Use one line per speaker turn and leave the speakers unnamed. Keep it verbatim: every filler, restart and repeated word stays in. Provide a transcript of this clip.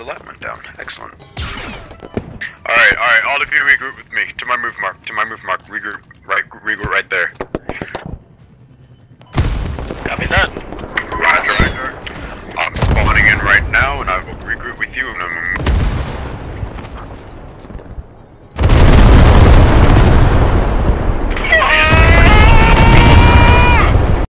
the light went down. Excellent. Alright, alright, all of you regroup with me. To my move mark, to my move mark. Regroup, right, regroup right there.